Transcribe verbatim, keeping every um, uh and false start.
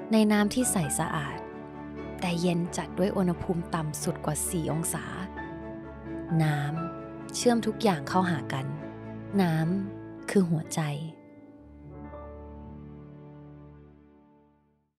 ในน้ำที่ใสสะอาดแต่เย็นจัดด้วยอุณหภูมิต่ำสุดกว่าสี่องศาน้ำเชื่อมทุกอย่างเข้าหากันน้ำคือหัวใจ